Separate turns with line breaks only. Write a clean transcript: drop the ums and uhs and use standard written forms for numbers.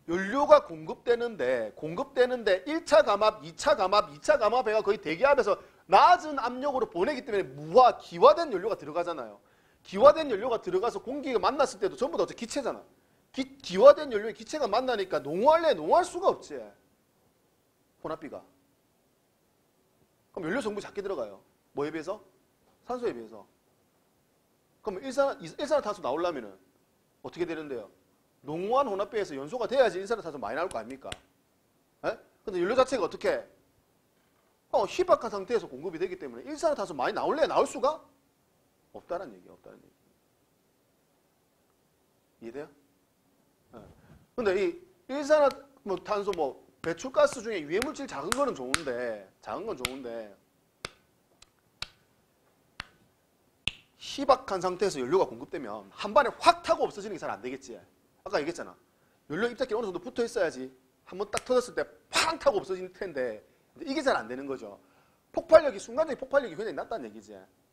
연료가 공급되는데 1차 감압, 2차 감압, 2차 감압해가 거의 대기압에서 낮은 압력으로 보내기 때문에 기화된 연료가 들어가잖아요. 기화된 연료가 들어가서 공기가 만났을 때도 전부 다 어째 기체잖아. 기화된 연료에 기체가 만나니까 농후할래? 농후할 수가 없지. 혼합비가. 그럼 연료 성분이 작게 들어가요. 뭐에 비해서? 산소에 비해서. 그럼 일산화탄소 나오려면은 어떻게 되는데요? 농후한 혼합비에서 연소가 돼야지 일산화탄소 많이 나올 거 아닙니까? 에? 근데 연료 자체가 어떻게? 희박한 상태에서 공급이 되기 때문에 일산화탄소 많이 나올래? 나올 수가 없다는 얘기야. 없다는 얘기. 이해돼요? 근데 이 일산화탄소 배출가스 중에 유해물질 작은 건 좋은데 희박한 상태에서 연료가 공급되면 한 번에 확 타고 없어지는 게 잘 안 되겠지. 아까 얘기했잖아. 연료 입자끼리 어느 정도 붙어 있어야지 한 번 딱 터졌을 때 팡 타고 없어질 텐데 이게 잘 안 되는 거죠. 순간적인 폭발력이 굉장히 낮다는 얘기지.